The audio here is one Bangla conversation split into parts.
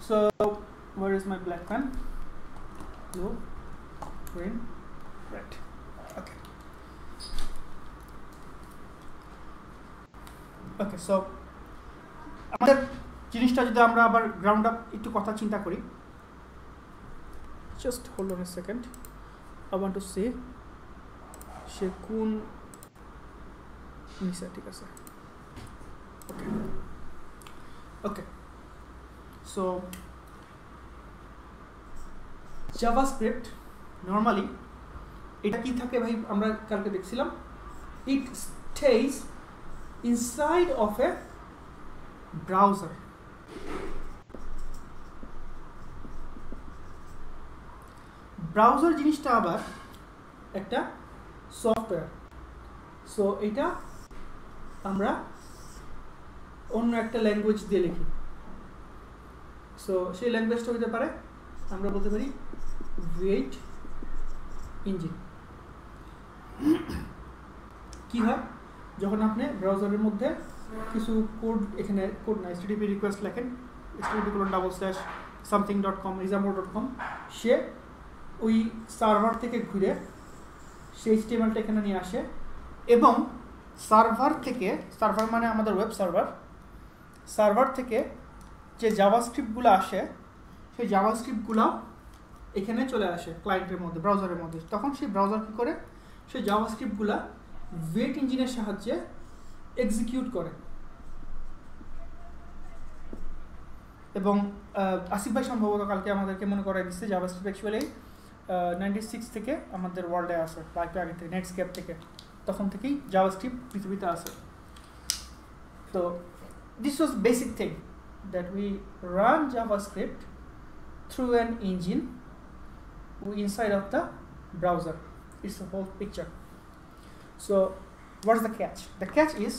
So where is my black pen? Blue, green, red. Okay. Okay, so আমাদের জিনিসটা যদি আমরা আবার গ্রাউন্ড আপ একটু কথা চিন্তা করি, just hold on a second. I want to see সে কোন নিচে, ঠিক আছে। Okay, so JavaScript normally এটা কি থাকে ভাই, আমরা কালকে দেখছিলাম, it stays inside of a browser. Browser জিনিসটা আবার একটা সফটওয়্যার। সো এটা আমরা অন্য একটা ল্যাঙ্গুয়েজ দিয়ে লিখি। সো সেই ল্যাঙ্গুয়েজটা হতে পারে, আমরা বলতে পারি V8 ইঞ্জিন। কি হয় যখন আপনি ব্রাউজারের মধ্যে কিছু কোড, এখানে কোড না, HTTP রিকোয়েস্ট লেখেন, http://something.com example.com, সে ওই সার্ভার থেকে ঘুরে সেই HTML-টা এখানে নিয়ে আসে, এবং সার্ভার থেকে, সার্ভার মানে আমাদের ওয়েব সার্ভার, সার্ভার থেকে যে জাভাস্ক্রিপ্টগুলো আসে সেই জাভাস্ক্রিপ্টগুলো এখানে চলে আসে ক্লায়েন্টের মধ্যে, ব্রাউজারের মধ্যে। তখন সেই ব্রাউজার কী করে, সেই জাভাস্ক্রিপ্টগুলো V8 ইঞ্জিনের সাহায্যে এক্সিকিউট করে। এবং আসিফ ভাই সম্ভবত কালকে আমাদেরকে মনে করাই দিচ্ছে জাভাস্ক্রিপ্ট অ্যাকচুয়ালি 96 থেকে আমাদের ওয়ার্ল্ডে আসে, বা একটু আগে থেকে, নেটস্কেপ থেকে, তখন থেকেই জাভাস্ক্রিপ্ট পৃথিবীতে আসে। তো this was basic thing, that we run JavaScript through an engine inside of the browser. It's the whole picture. So what's the catch? The catch is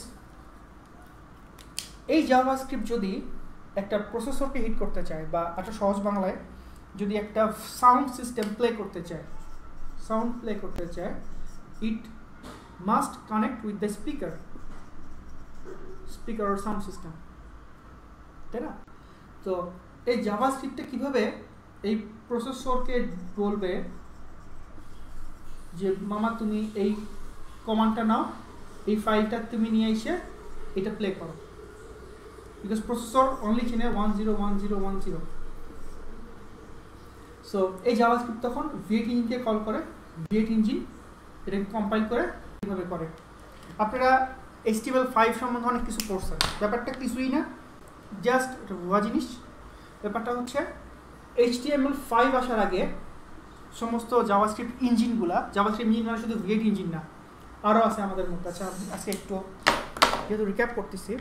এই জাভাস্ক্রিপ্ট যদি একটা প্রসেসরকে হিট করতে চায়, বা একটা সহজ বাংলায় যদি একটা সাউন্ড সিস্টেম প্লে করতে চায়, it must connect with the speaker or sound system, তাই না? তো এই জাভাস্ক্রিপ্টে কিভাবে এই প্রসেসরকে বলবে যে মামা তুমি এই কমান্ডটা নাও, এই ফাইলটা তুমি নিয়ে এসে এটা প্লে করো, বিকজ প্রসেসর অনলি চিনে 101010। সো এই জাভাস্ক্রিপ্ট তখন V8 ইঞ্জিনকে কল করে, V8 ইঞ্জিন এটাকে কম্পাইল করে কীভাবে করে। আপনারা HTML5 সম্বন্ধে অনেক কিছু পড়ছেন, ব্যাপারটা কিছুই না, জাস্ট ভুয়া জিনিস। ব্যাপারটা হচ্ছে HTML5 আসার আগে সমস্ত জাভাস্ক্রিপ্ট ইঞ্জিনগুলা, জাভাস্ক্রিপ্ট ইঞ্জিন মানে শুধু V8 ইঞ্জিন না, আরও আছে আমাদের মধ্যে। আচ্ছা, আজকে একটু যেহেতু রিক্যাপ করতেছি,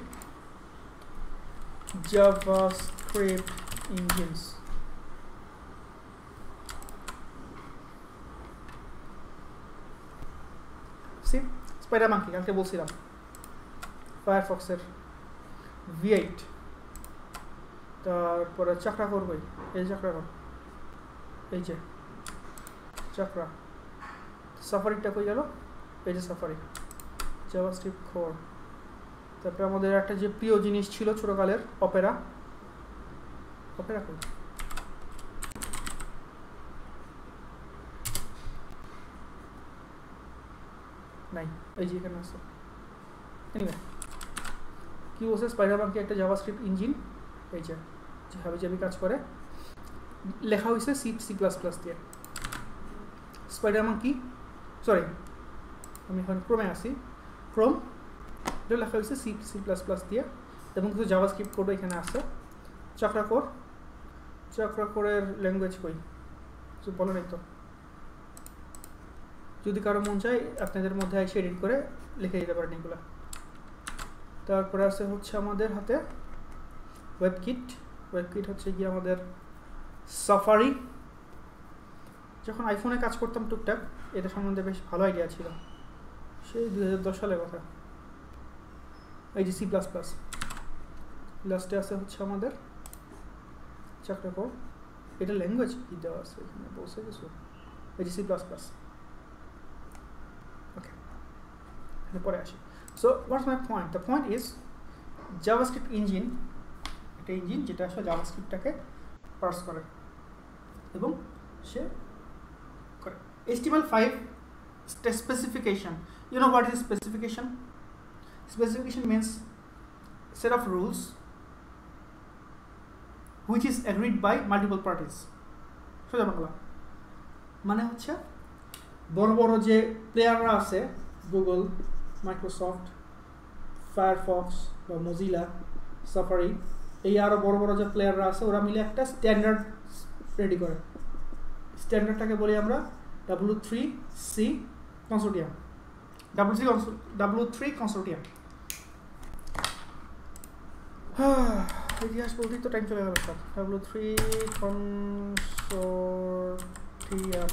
জাভাস্ক্রিপ্ট ইঞ্জিনস, স্পাইডার মাঙ্কি কালকে বলছিলাম, ফায়ারফক্সের V8, তারপরে চাকরা করবই, এই চাকরা কর, এই যে চাকরা, সাফারিটা কই গেল, এই যে সাফারি, জাভাস্ক্রিপ্ট কোর। তারপরে আমাদের একটা যে প্রিয় জিনিস ছিল ছোটকালের, অপেরা কই নাই, এই যে এখানে আছে। এনিওয়ে কি বলছে, স্পাইডার মাঙ্কি একটা জাভাস্ক্রিপ্ট ইঞ্জিন, এই যে হাবিজাবি কাজ করে, লেখা হয়েছে C++ দিয়ে। স্পাইডার মাঙ্কি, সরি আমি এখন ক্রোমে আসি, ক্রোম, এটা লেখা হয়েছে C++ দিয়ে, এবং কিছু জাভাস্ক্রিপ্ট কোডও এখানে আছে। চক্রাকোরের ল্যাঙ্গুয়েজ কই কিছু বলো নাই তো, যদি কারো মন চায় আপনাদের মধ্যে এসে এডিট করে লিখে দিতে পারেন এগুলো। তারপরে আছে হচ্ছে আমাদের হাতে ওয়েবকিট হচ্ছে গিয়ে আমাদের সাফারি। যখন আইফোনে কাজ করতাম টুকটাক, এটা সম্বন্ধে বেশ ভালো আইডিয়া ছিল, সেই 2010 সালের কথা। এই যে C++, লাস্টে আছে হচ্ছে আমাদের চক্রাকোর, এটা ল্যাঙ্গুয়েজ কি দেওয়া আছে এখানে বলছে কিছু, এই যে C++। ওকে, পরে আসি। So what's my point? The point is JavaScript engine, একটা ইঞ্জিন যেটা আসলে জাভাস্ক্রিপ্টটাকে পার্স করে এবং সে করে। HTML5 specification. You know what is specification? Specification means set of rules which is agreed by multiple parties. সোজা বাংলা মানে হচ্ছে বড় বড় যে প্লেয়াররা আছে, গুগল, মাইক্রোসফট, ফায়ারফক্স বা মোজিলা, সাফারি, এই আরও বড় বড় যে প্লেয়াররা আছে ওরা মিলে একটা স্ট্যান্ডার্ড রেডি করে। স্ট্যান্ডার্ডটাকে বলি আমরা W3C কনসোর্টিয়াম। W3 consortium. ইতিহাস বলতেই তো টাইম চলে গেল সব। W3 consortium.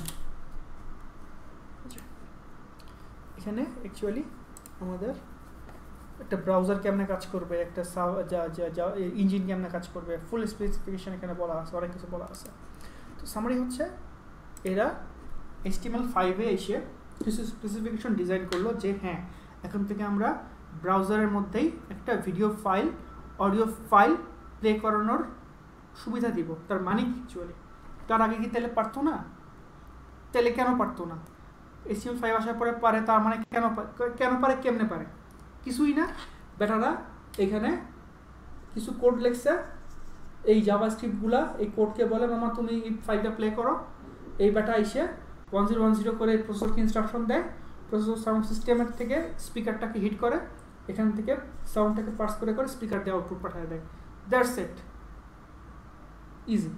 এখানে অ্যাকচুয়ালি আমাদের একটা ব্রাউজার কেমনে কাজ করবে, একটা ইঞ্জিন কেমনে কাজ করবে, ফুল স্পেসিফিকেশন এখানে বলা আছে, অনেক কিছু বলা আছে। তো সামারি হচ্ছে এরা HTML5 এসে কিছু স্পেসিফিকেশন ডিজাইন করলো যে হ্যাঁ এখন থেকে আমরা ব্রাউজারের মধ্যেই একটা video file, audio file play করানোর সুবিধা দিব। তার মানে কি অ্যাকচুয়ালি তার আগে কি তাহলে পারতো না? তাহলে কেন পারতো না? HTML5 আসার পরে পারে, তার মানে কেন পারে, কেমনে পারে? কিছুই না, বেটারা এখানে কিছু কোড লেখছে, এই জাভাস্ক্রিপ্টগুলা এই কোডকে বলে মামা তুমি এই ফাইলটা প্লে করো। এই বেটা এসে 1010 করে প্রসেসরকে ইনস্ট্রাকশন দেয়, প্রসেসর সাউন্ড সিস্টেমের থেকে স্পিকারটাকে হিট করে, এখান থেকে সাউন্ডটাকে পার্স করে করে স্পিকার দিয়ে আউটপুট পাঠিয়ে দেয়। That's it, easy.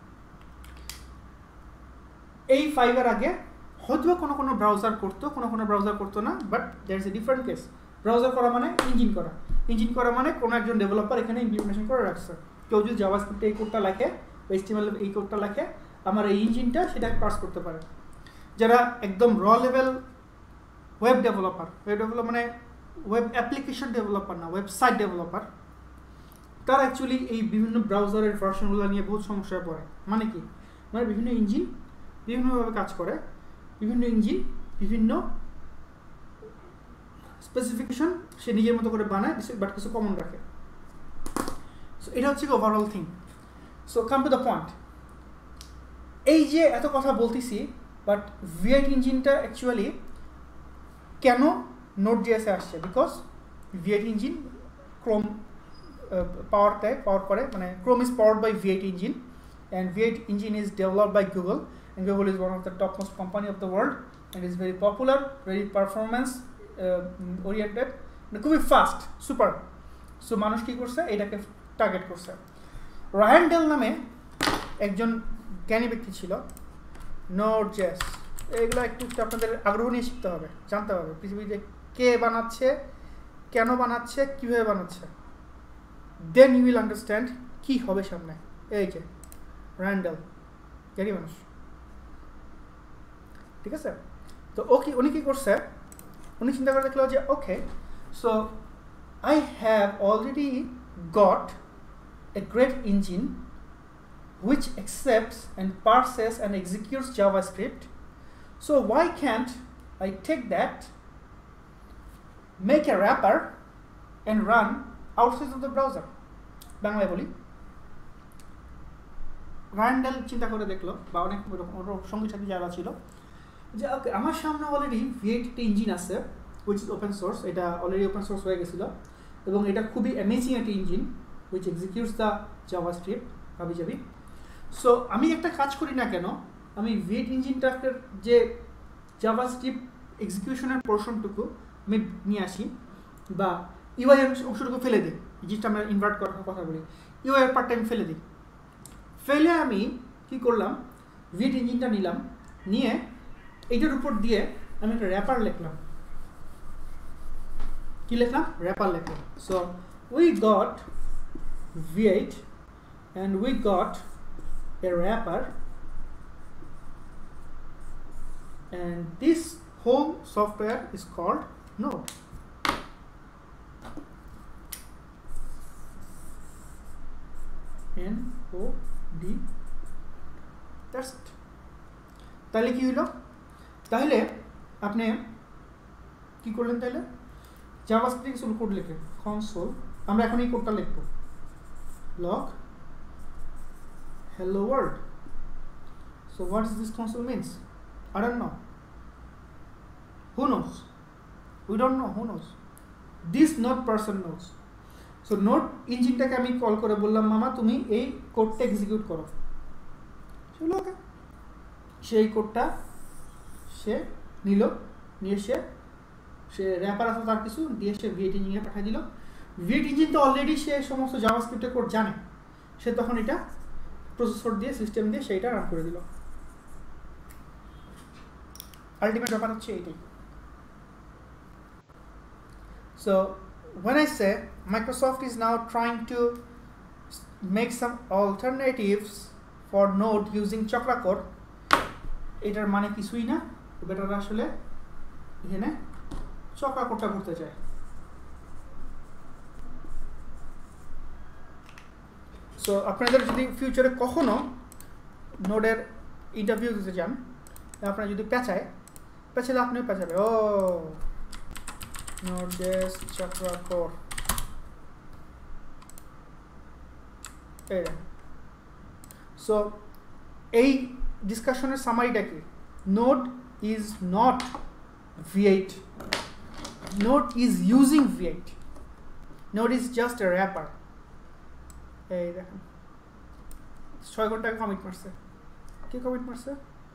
এই 5 এর আগে হয়তো কোনো ব্রাউজার করতো, কোনো ব্রাউজার করতো না, but there is a different case. Browser করা মানে ইঞ্জিন করা, ইঞ্জিন করা মানে কোনো একজন ডেভেলপার এখানে ইমপ্লিমেন্টেশন করে রাখছে। কেউ যদি জাভাস্ক্রিপ্টে এই কোডটা লেখে, HTML এই কোডটা লেখে, আমার এই ইঞ্জিনটা সেটাকে পার্স করতে পারে। যারা একদম র লেভেল ওয়েব ডেভেলপার মানে ওয়েব অ্যাপ্লিকেশন ডেভেলপার না, ওয়েবসাইট ডেভেলপার, তারা অ্যাকচুয়ালি এই বিভিন্ন ব্রাউজারের ভার্সনগুলো নিয়ে বহুত সমস্যায় পড়ে। মানে কি? মানে বিভিন্ন ইঞ্জিন বিভিন্নভাবে কাজ করে, বিভিন্ন ইঞ্জিন বিভিন্ন স্পেসিফিকেশন সে নিজের মতো করে বানায়, বাট কিছু কমন রাখে। সো এটা হচ্ছে overall thing. So come to the point. এই যে এত কথা বলতেছি, বাট V8 ইঞ্জিনটা অ্যাকচুয়ালি কেন Node.js-এ আসছে? Because V8 engine Chrome power করে, মানে Chrome is powered by V8 engine, and V8 engine is developed by Google, and Google is one of the topmost company of the world and is very popular, very performance oriented, খুবই ফাস্ট, সুপার। সো মানুষ কি করছে? এটাকে টার্গেট করছে। রায়ান ডেল নামে একজন জ্ঞানী ব্যক্তি ছিল। Node.js এগুলো একটু আপনাদের আগ্রহ নিয়ে শিখতে হবে, জানতে হবে পৃথিবীতে কে বানাচ্ছে, কেন বানাচ্ছে, কীভাবে বানাচ্ছে। দেন ইউ উইল আন্ডারস্ট্যান্ড কী হবে সামনে। এই যে রায়ান ডেল, জ্ঞানী মানুষ, ঠিক আছে? তো উনি কী করছে? উনি চিন্তা করে দেখলো যে okay, so I have already got a great engine which accepts and parses and executes JavaScript. So why can't I take that, make a wrapper and run outside of the browser? বাংলায় বলি, রায়ান ডেল চিন্তা করে দেখলো, বা অনেক সঙ্গী সাথী যারা ছিল, যে ওকে আমার সামনে অলরেডি V8 একটা ইঞ্জিন আছে which is open source, এটা অলরেডি ওপেন সোর্স হয়ে গেছিলো, এবং এটা খুবই অ্যামেজিং একটা engine which executes the JavaScript হাবি যাবি। সো আমি একটা কাজ করি না কেন, আমি V8 ইঞ্জিনটাকে যে জাভাস্ক্রিপ্ট এক্সিকিউশনের পোর্শনটুকু আমি নিয়ে আসি, বা ইউআই অংশটুকু ফেলে দিই, জিনিসটা আমরা ইনভার্ট করার কথা বলি, ইউআই এর পার্টটা আমি ফেলে দিই। ফেলে আমি কি করলাম? V8 ইঞ্জিনটা নিলাম, নিয়ে এইটার উপর দিয়ে আমি একটা র্যাপার লিখলাম। কি লিখলাম? র্যাপার লিখলাম। So we got V8 and we got a wrapper, and this whole software is called Node. N-O-D. That's it. তাহলে কি হলো? তাহলে আপনি কি করলেন? তাহলে জাভাস্ক্রিপ্ট সোল কোড লিখে কনসোল, আমরা এখন এই কোডটা লিখব, log hello world. So what does this console means? I don't know. Who knows? We don't know. Who knows? This node person knows. So node engine টাকে আমি কল করে বললাম মামা তুমি এই কোডটা এক্সিকিউট করো। চলো ওকে, সেই কোডটা সে নিল, নিয়ে সে র্যাপার আছে তার কিছু দিয়ে সে V8 ইঞ্জিনে পাঠিয়ে দিল। V8 ইঞ্জিন তো অলরেডি সে সমস্ত জাভাস্ক্রিপ্টের কোড জানে, সে তখন এটা প্রসেসর দিয়ে সিস্টেম দিয়ে সেইটা রান করে দিল। আলটিমেট ব্যাপার হচ্ছে এইটাই। So when I say Microsoft is now trying to make some alternatives for Node using Chakra core, এটার মানে কিছুই না, বেটার আসলে এখানে চক্রা কোডটা করতে চায়। সো আপনাদের যদি ফিউচারে কখনো নোডের ইন্টারভিউ দিতে চান, আপনারা যদি পেঁচালে আপনিও পেঁচাবে, ও Node.js Chakra core, এই সো এই ডিসকাশনের সামারিটা কি? Node is not V8. Node is using V8. Node is just a wrapper. এই দেখেন 6 ঘন্টায় কমিট মারছে। কি কমিট মারছে?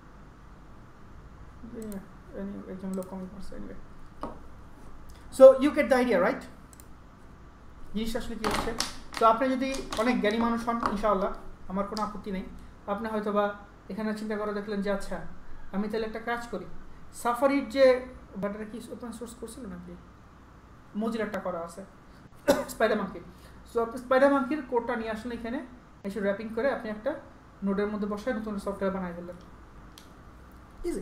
একজন লোক কমিট মারছে। Anyway, so you get the idea, right? জিনিসটা আসলে কি হচ্ছে? তো আপনি যদি অনেক জ্ঞানী মানুষ হন, ইনশাআল্লাহ আমার কোনো আপত্তি নেই, আপনি হয়তো বা এখানে চিন্তা করে দেখলেন যে আচ্ছা আমি তাহলে একটা কাজ করি, সাফারির যে ব্যাটারি কি ওপেন সোর্স করছিল নাকি, মজিলাটা করা আছে স্পাইডার মাঙ্কি। সো আপনি স্পাইডার মাঙ্কির কোডটা নিয়ে আসলে এখানে এসে র্যাপিং করে আপনি একটা নোডের মধ্যে বসায় নতুন সফটওয়্যার বানাই ফেললেন, easy.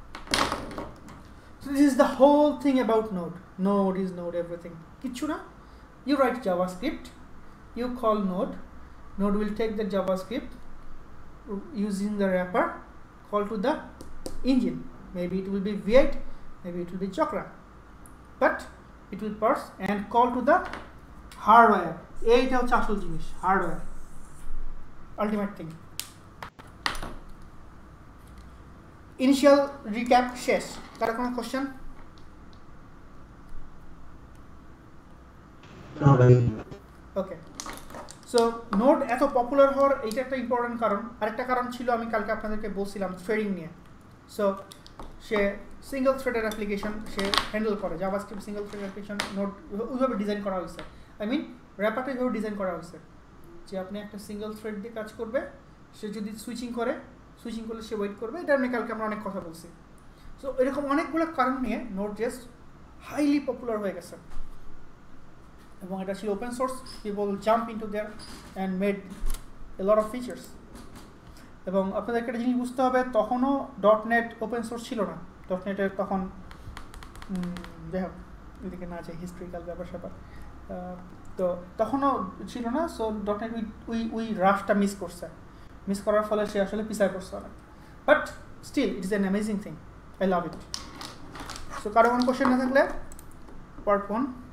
So this is the whole thing about Node. Node is Node everything. কিচ্ছু না, you write JavaScript, you call Node, Node will take the JavaScript using the wrapper, call to the engine. Maybe it will be V8, maybe it will be Chakra, but it will parse and call to the hardware. এইটা হচ্ছে আসল জিনিস, hardware, ultimate thing. Initial recap শেষ। কারো কোনো কোশ্চেন? ওকে, সো নোড এত পপুলার হওয়ার এইটা একটা ইম্পর্টেন্ট কারণ। আরেকটা কারণ ছিল আমি কালকে আপনাদেরকে বলছিলাম থ্রেডিং নিয়ে। সো সে সিঙ্গেল থ্রেডের অ্যাপ্লিকেশন সে হ্যান্ডেল করে, JavaScript single thread application Node ওইভাবে ডিজাইন করা হয়েছে। আই মিন র্যাপারটা এইভাবে ডিজাইন করা হয়েছে যে আপনি একটা সিঙ্গেল থ্রেড দিয়ে কাজ করবে, সে যদি সুইচিং করলে সে ওয়েট করবে। এটা আমি কালকে আমরা অনেক কথা বলছি। সো এরকম অনেকগুলো কারণ নিয়ে Node.js হাইলি পপুলার হয়ে গেছে এবং এটা ছিল open source. People jump into there and made a lot of features. এবং আপনাদেরকে একটা জিনিস বুঝতে হবে, তখনও .NET ওপেন সোর্স ছিল না। .NET-এর তখন যাই হোক এদিকে না চাই হিস্ট্রিক্যাল ব্যাপার-স্যাপার, তো তখনও ছিল না। সো .NET ওই রাশটা মিস করার ফলে সে আসলে পিছায় পড়ছে অনেক। But still it is an amazing thing, I love it. So কারো কোনো কোশ্চেন না থাকলে পার্ট 1